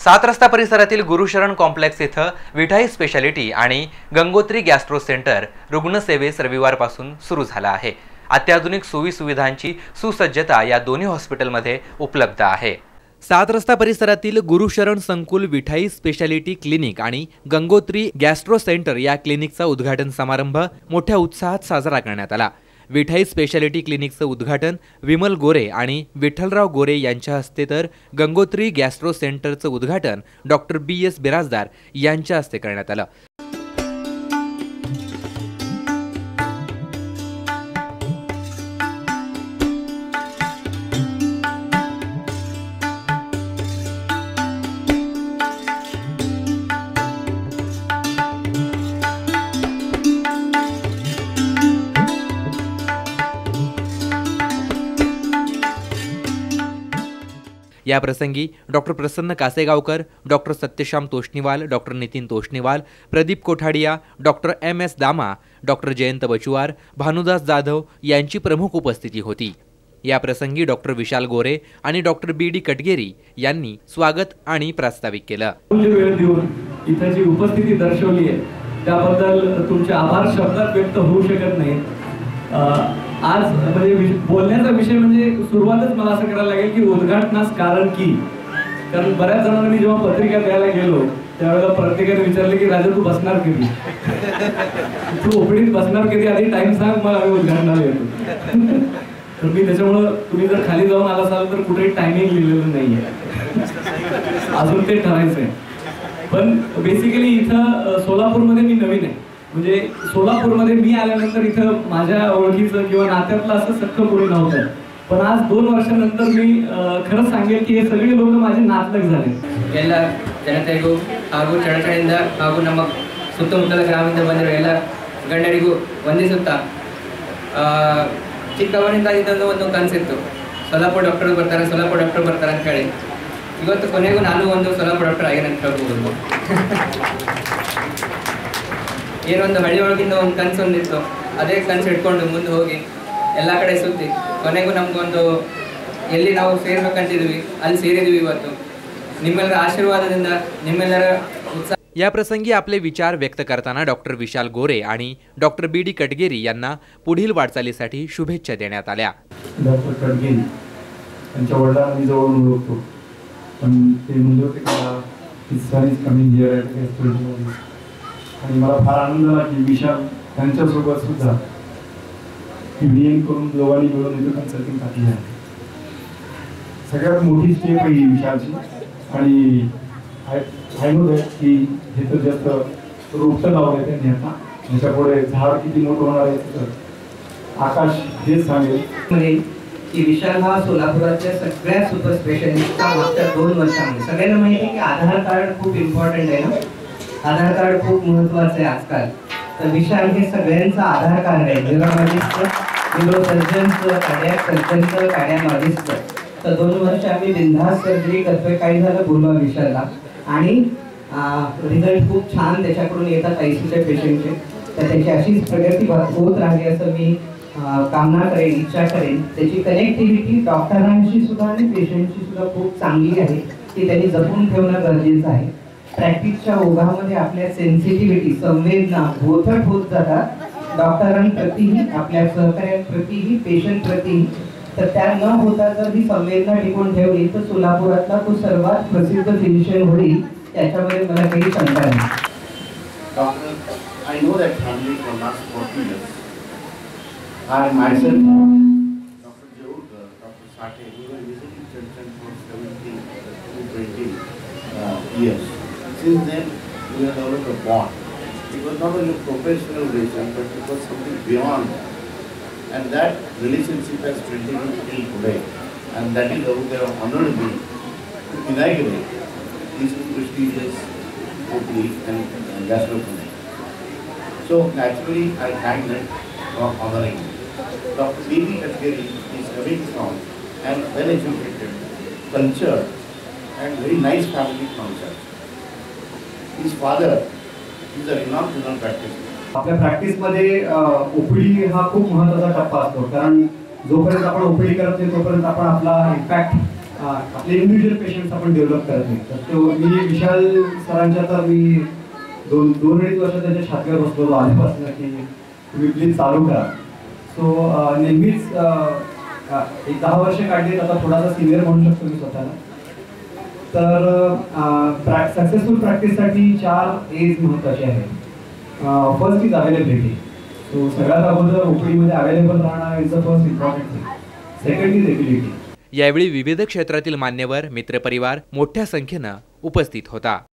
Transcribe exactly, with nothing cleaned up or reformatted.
सात रस्ता परिसरातील गुरुशरण कॉम्प्लेक्स इथं विठाई स्पेशालिटी आणि गंगोत्री गॅस्ट्रो सेंटर रुग्णसेवेस रविवारपासून सुरू झाला आहे। अत्याधुनिक सोयी सुविधांची सुसज्जता या दोन्ही हॉस्पिटलमध्ये उपलब्ध आहे। सात रस्ता परिसरातील गुरुशरण संकुल विठाई स्पेशालिटी क्लिनिक आणि गंगोत्री गॅस्ट्रो सेंटर या क्लिनिकचा उद्घाटन समारंभ मोठ्या उत्साहात साजरा करण्यात आला। विठाई स्पेशालिटी क्लिनिकचं उद्घाटन विमल गोरे आणि विठ्ठलराव गोरे यांच्या हस्ते तर गंगोत्री गॅस्ट्रो सेंटरचं उद्घाटन डॉक्टर बी एस बिराजदार यांच्या हस्ते करण्यात आलं। या प्रसंगी doctor Prasanna Kasegaonkar, doctor Satyashyam Toshniwal, doctor Nitin Toshniwal, Pradeep Kothadia, doctor M S Dama, doctor Jayant Bachuwar, Bhanudas Jadhav यांची प्रमुख उपस्थिती होती। या प्रसंगी डॉक्टर विशाल गोरे आणि डॉक्टर बी डी कटगेरी यांनी स्वागत आणि प्रास्ताविक केलं। इथे जी उपस्थिती दर्शवली आहे त्याबद्दल तुमचे आभार शब्दात व्यक्त होऊ शकत नाही। आज म्हणजे बोलण्याचा विषय म्हणजे सुरुवातच मला असं करायला लागेल की उद्घाटनास कारण की कारण बऱ्याच जणांना मी जेव्हा पत्रिका द्यायला गेलो त्यावेळेला प्रत्येकाने विचारले की राजा तू बसणार कधी, तू ओपडीत बसणार कधी, आधी टाइम सांग मग आम्ही उद्घाटनाला येतो। तर मी त्याच्यामुळं तुम्ही जर खाली जाऊन आला असाल तर कुठेही टायमिंग लिहिलेलं नाहीये, अजून ते ठरायचंय। पण बेसिकली इथं सोलापूरमध्ये मी नवीन आहे, म्हणजे सोलापूरमध्ये मी आल्यानंतर इथं माझ्या ओळखीचं किंवा नात्यातलं असं सख्खं कोणी नव्हतं। पण आज दोन वर्षानंतर मी खरंच सांगेल की हे सगळे लोक माझे नातलग झाले। ಎಲ್ಲ ಜನತೆಗೂ ಹಾಗೂ ಚಳಕಳಿಂದ ಹಾಗೂ ನಮ್ಮ ಸುತ್ತಮುತ್ತಲ ಗ್ರಾಮದಿಂದ ಬಂದಿರೋ ಎಲ್ಲ ಗಣ್ಯರಿಗೂ ವಂದಿಸುತ್ತಾ ಚಿಕ್ಕವನಿಂದ ಇದೊಂದು ಒಂದು ಕನಸಿತ್ತು, ಸೊಲ್ಲಾಪುರ ಡಾಕ್ಟರ್ ಬರ್ತಾರೆ ಸೊಲ್ಲಾಪುರ ಡಾಕ್ಟರ್ ಬರ್ತಾರೆ ಅಂತ ಹೇಳಿ ಇವತ್ತು ಕೊನೆಗೂ ನಾನು ಒಂದು ಸೊಲ್ಲಾಪುರ ಡಾಕ್ಟರ್ ಆಗಿನ ಅಂತ ಹೇಳ್ಬೋದು। ಏನೊಂದು ಹಳ್ಳಿ ಒಳಗಿಂದ ಒಂದು ಕನಸು ಒಂದಿತ್ತು, ಅದೇ ಕನಸು ಇಟ್ಕೊಂಡು ಮುಂದೆ ಹೋಗಿ ಎಲ್ಲ ಕಡೆ ಸುತ್ತಿ ಕೊನೆಗೂ ನಮಗೊಂದು ಎಲ್ಲಿ ನಾವು ಸೇರ್ಬೇಕಂತಿದ್ವಿ ಅಲ್ಲಿ ಸೇರಿದ್ವಿ। ಇವತ್ತು ನಿಮ್ಮೆಲ್ಲರ ಆಶೀರ್ವಾದದಿಂದ ನಿಮ್ಮೆಲ್ಲರ उत्साह। या प्रसंगी आपले विचार व्यक्त करताना डॉक्टर विशाल गोरे आणि डॉक्टर बी डी कटगेरी यांना पुढील वाटचालीसाठी शुभेच्छा देण्यात आल्या। डॉक्टर कटगेरी यांच्या वडिलांना मी जवळून ओळखतो, पण ते म्हणजे होते का is coming here at astrology आणि मला फार आनंद झाला की विशाल त्यांच्यासोबत सुद्धा व्हीएम करून दोघांनी मिळून इथं कन्सल्टिंग टाकली आहे। सगळ्यात मोठी स्टेप आहे ही विशालची आणि आय आय नो दॅट की हे तर जास्त रोपटं लावलं आहे त्यांनी आता, ह्याच्यापुढे झाड किती मोठं होणार आहे तर आकाश हेच सांगेल। म्हणजे की विशाल हा सोलापुरातल्या सगळ्या सुपर स्पेशालिस्टचा मागच्या दोन वर्षांमध्ये सगळ्यांना माहिती आहे की आधार कार्ड खूप इम्पॉर्टंट आहे ना, आधार कार्ड खूप महत्त्वाचं आहे आजकाल। तर विशाल हे सगळ्यांचा आधार कार्ड आहे, न्यूरोलॉजिस्टचं, न्यूरोसर्जनचं, कार्डियाक सर्जनचं, कार्डियोलॉजिस्टचं। तर दोन वर्ष आम्ही बिनधास्त सर्जरी करतोय, काही झालं बोलवा विशालला आणि रिझल्ट खूप छान त्याच्याकडून येतात आयसीयूच्या पेशंटचे। तर त्याची अशीच प्रगती होत राहावी असं मी कामना करेन, इच्छा करेन। त्याची कनेक्टिव्हिटी डॉक्टरांशी सुद्धा आणि पेशंटशी सुद्धा खूप चांगली आहे, ती त्यांनी जपून ठेवणं गरजेचं आहे। प्रॅक्टिसच्या ओघामध्ये आपल्या सेन्सिटिव्हिटी संवेदना बोथट होत जातात डॉक्टरांप्रतीही, आपल्या सहकार्यांप्रतीही, पेशंटप्रतीही। तर त्या न होता जर ही संवेदना टिकून ठेवली तर सोलापुरातला तो सर्वात प्रसिद्ध फिजिशियन होईल, त्याच्यामध्ये मला काही शंका नाही। Doctor, I know that family for last forty years. I myself, Doctor Jayurkar, Doctor Sathe, we were visiting Cheltenham for seventeen to twenty uh, years. Since then, we have developed a bond. It was not only a professional relation, but it was something beyond. And that relationship has continued till today. And that is how they have honored me to inaugurate this prestigious O P D and, and gastro clinic. So naturally, I thank them for honoring me. Doctor B D Kashgari is coming from and well-educated, cultured, and very nice family concept. His father is a renowned general practitioner. आपल्या प्रॅक्टिसमध्ये OPD हा खूप महत्त्वाचा टप्पा असतो, कारण जोपर्यंत आपण OPD करत नाही तोपर्यंत आपण आपला इम्पॅक्ट आपले इंडिव्हिज्युअल पेशंट्स आपण डेव्हलप करत नाही. तर तो मी विशाल सरांच्या तर मी दोन दोन अडीच वर्ष त्यांच्या छातीवर बसलो आधीपासून की तुम्ही प्लीज चालू करा. सो नेहमीच एक दहा वर्ष काढली आता थोडासा सिनियर म्हणू शकतो मी स्वतःला. तर सक्सेसफुल प्रॅक्टिससाठी चार एज महत्त्वाचे आहेत. First is availability. सो सगळ्यात अगोदर ओपीडीमध्ये अवेलेबल राहणं is the first important thing. Second is ability. यावेळी विविध क्षेत्रातील मान्यवर, मित्रपरिवार मोठ्या संख्येनं उपस्थित होता.